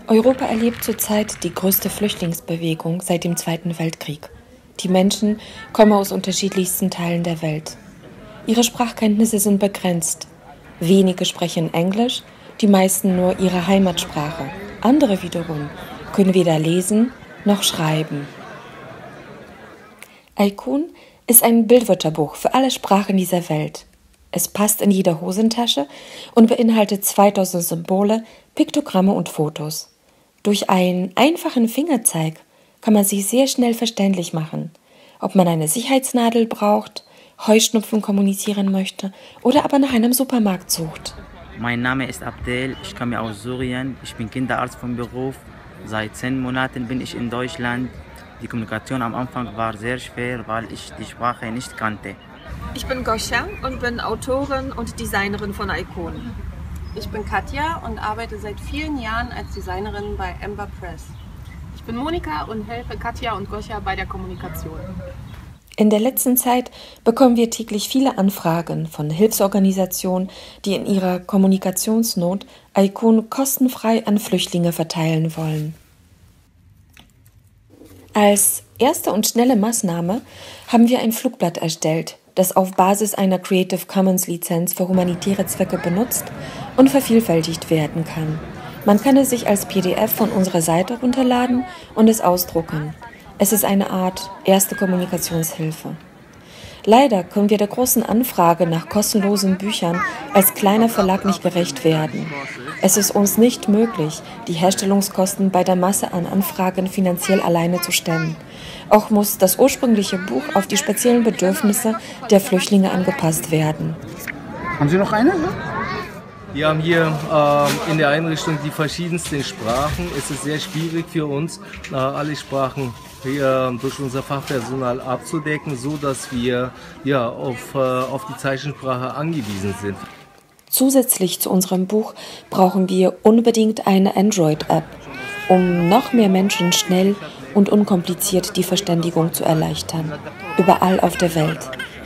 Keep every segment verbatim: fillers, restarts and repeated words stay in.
Europa erlebt zurzeit die größte Flüchtlingsbewegung seit dem Zweiten Weltkrieg. Die Menschen kommen aus unterschiedlichsten Teilen der Welt. Ihre Sprachkenntnisse sind begrenzt. Wenige sprechen Englisch, die meisten nur ihre Heimatsprache. Andere wiederum können weder lesen noch schreiben. Aykun ist ein Bildwörterbuch für alle Sprachen dieser Welt. Es passt in jede Hosentasche und beinhaltet zweitausend Symbole, Piktogramme und Fotos. Durch einen einfachen Fingerzeig kann man sich sehr schnell verständlich machen, ob man eine Sicherheitsnadel braucht, Heuschnupfen kommunizieren möchte oder aber nach einem Supermarkt sucht. Mein Name ist Abdel, ich komme aus Syrien, ich bin Kinderarzt vom Beruf. Seit zehn Monaten bin ich in Deutschland. Die Kommunikation am Anfang war sehr schwer, weil ich die Sprache nicht kannte. Ich bin Goscha und bin Autorin und Designerin von Aykun. Ich bin Katja und arbeite seit vielen Jahren als Designerin bei Ember Press. Ich bin Monika und helfe Katja und Goscha bei der Kommunikation. In der letzten Zeit bekommen wir täglich viele Anfragen von Hilfsorganisationen, die in ihrer Kommunikationsnot Aykun kostenfrei an Flüchtlinge verteilen wollen. Als erste und schnelle Maßnahme haben wir ein Flugblatt erstellt, das auf Basis einer Creative Commons Lizenz für humanitäre Zwecke benutzt und vervielfältigt werden kann. Man kann es sich als P D F von unserer Seite runterladen und es ausdrucken. Es ist eine Art erste Kommunikationshilfe. Leider können wir der großen Anfrage nach kostenlosen Büchern als kleiner Verlag nicht gerecht werden. Es ist uns nicht möglich, die Herstellungskosten bei der Masse an Anfragen finanziell alleine zu stemmen. Auch muss das ursprüngliche Buch auf die speziellen Bedürfnisse der Flüchtlinge angepasst werden. Haben Sie noch eine? Wir haben hier äh, in der Einrichtung die verschiedensten Sprachen. Es ist sehr schwierig für uns, äh, alle Sprachen hier durch unser Fachpersonal abzudecken, so dass wir ja, auf, äh, auf die Zeichensprache angewiesen sind. Zusätzlich zu unserem Buch brauchen wir unbedingt eine Android-App, um noch mehr Menschen schnell und unkompliziert die Verständigung zu erleichtern, überall auf der Welt.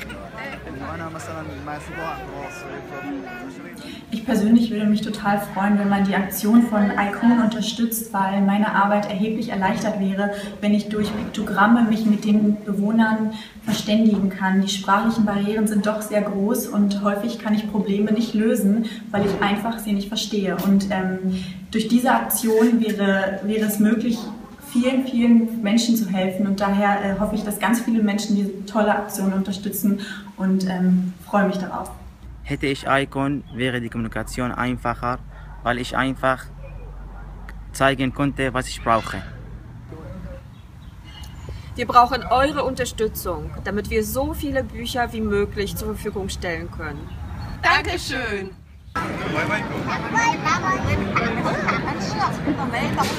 Ich persönlich würde mich total freuen, wenn man die Aktion von Aykun unterstützt, weil meine Arbeit erheblich erleichtert wäre, wenn ich durch Piktogramme mich mit den Bewohnern verständigen kann. Die sprachlichen Barrieren sind doch sehr groß und häufig kann ich Probleme nicht lösen, weil ich einfach sie nicht verstehe. Und ähm, durch diese Aktion wäre, wäre es möglich, vielen, vielen Menschen zu helfen. Und daher äh, hoffe ich, dass ganz viele Menschen diese tolle Aktion unterstützen und ähm, freue mich darauf. Hätte ich Aykun, wäre die Kommunikation einfacher, weil ich einfach zeigen konnte, was ich brauche. Wir brauchen eure Unterstützung, damit wir so viele Bücher wie möglich zur Verfügung stellen können. Dankeschön!